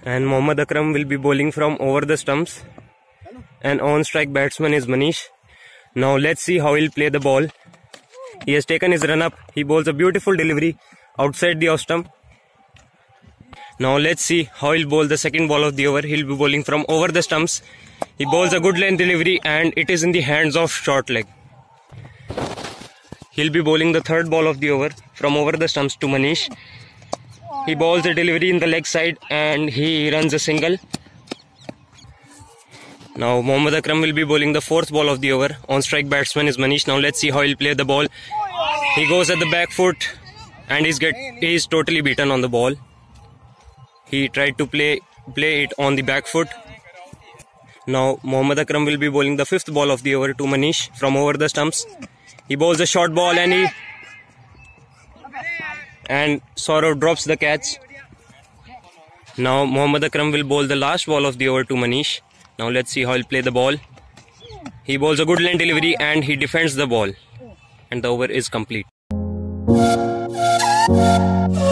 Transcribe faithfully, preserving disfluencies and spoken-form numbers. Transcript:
And Mohammad Akram will be bowling from over the stumps. And on strike batsman is Manish. Now let's see how he'll play the ball. He has taken his run up. He bowls a beautiful delivery outside the off stump. Now let's see how he'll bowl the second ball of the over. He'll be bowling from over the stumps. He bowls a good length delivery and it is in the hands of short leg. He'll be bowling the third ball of the over from over the stumps to Manish. He bowls a delivery in the leg side and he runs a single. Now Mohammad Akram will be bowling the fourth ball of the over. On strike batsman is Manish. Now let's see how he'll play the ball. He goes at the back foot and he's get he's totally beaten on the ball. He tried to play play it on the back foot. Now Mohammad Akram will be bowling the fifth ball of the over to Manish from over the stumps. He bowls a short ball and he and Saurav drops the catch. Now Mohammad Akram will bowl the last ball of the over to Manish. Now let's see how he'll play the ball. He bowls a good length delivery and he defends the ball. And the over is complete.